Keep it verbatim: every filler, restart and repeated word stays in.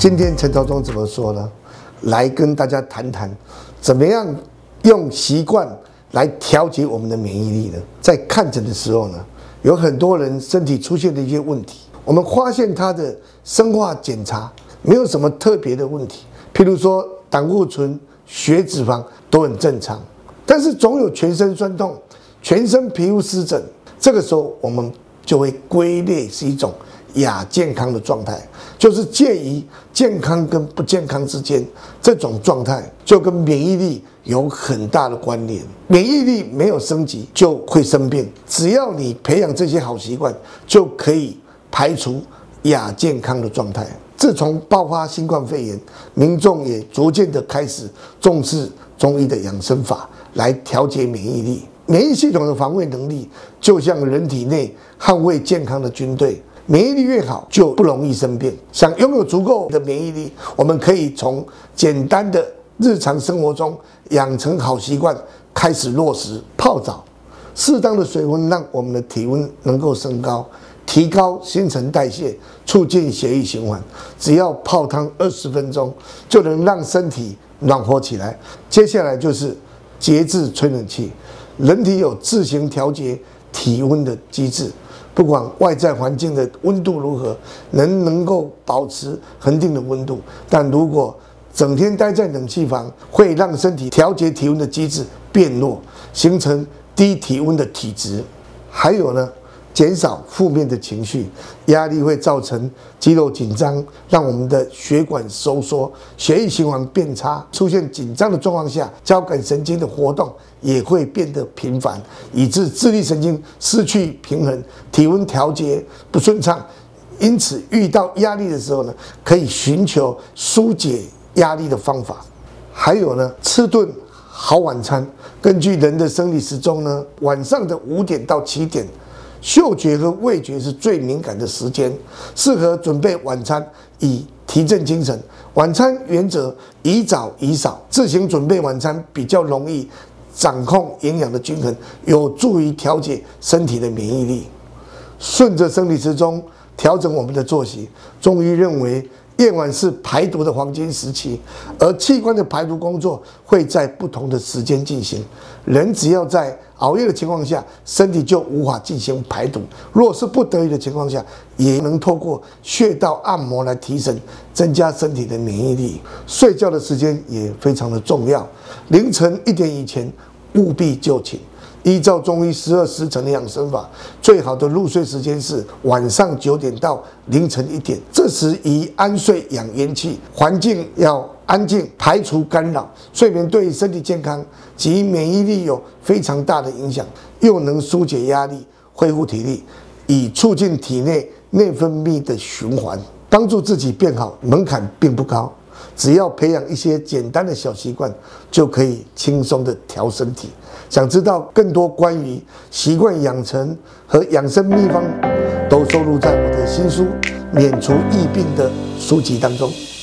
今天陈朝忠怎么说呢？来跟大家谈谈，怎么样用习惯来调节我们的免疫力呢？在看诊的时候呢，有很多人身体出现的一些问题，我们发现他的生化检查没有什么特别的问题，譬如说胆固醇、血脂肪都很正常，但是总有全身酸痛、全身皮肤湿疹，这个时候我们就会归类是一种亚健康的状态，就是介于健康跟不健康之间，这种状态就跟免疫力有很大的关联。免疫力没有升级就会生病，只要你培养这些好习惯，就可以排除亚健康的状态。自从爆发新冠肺炎，民众也逐渐的开始重视中医的养生法来调节免疫力。免疫系统的防卫能力就像人体内捍卫健康的军队，免疫力越好，就不容易生病。想拥有足够的免疫力，我们可以从简单的日常生活中养成好习惯开始落实。泡澡，适当的水温让我们的体温能够升高，提高新陈代谢，促进血液循环。只要泡汤二十分钟，就能让身体暖和起来。接下来就是节制吹冷气。人体有自行调节体温的机制，不管外在环境的温度如何，能能够保持恒定的温度。但如果整天待在冷气房，会让身体调节体温的机制变弱，形成低体温的体质。还有呢，减少负面的情绪，压力会造成肌肉紧张，让我们的血管收缩，血液循环变差。出现紧张的状况下，交感神经的活动也会变得频繁，以致自律神经失去平衡，体温调节不顺畅。因此，遇到压力的时候呢，可以寻求疏解压力的方法。还有呢，吃顿好晚餐。根据人的生理时钟呢，晚上的五点到七点。嗅觉和味觉是最敏感的时间，适合准备晚餐以提振精神。晚餐原则宜早宜少，自行准备晚餐比较容易掌控营养的均衡，有助于调节身体的免疫力。顺着生理时钟调整我们的作息，中医认为夜晚是排毒的黄金时期，而器官的排毒工作会在不同的时间进行。人只要在熬夜的情况下，身体就无法进行排毒；若是不得已的情况下，也能透过穴道按摩来提升、增加身体的免疫力。睡觉的时间也非常的重要，凌晨一点以前务必就寝。依照中医十二时辰的养生法，最好的入睡时间是晚上九点到凌晨一点，这时宜安睡养元气，环境要安静，排除干扰。睡眠对身体健康及免疫力有非常大的影响，又能疏解压力、恢复体力，以促进体内内分泌的循环，帮助自己变好。门槛并不高，只要培养一些简单的小习惯，就可以轻松的调身体。想知道更多关于习惯养成和养生秘方，都收录在我的新书《免除疫病》的书籍当中。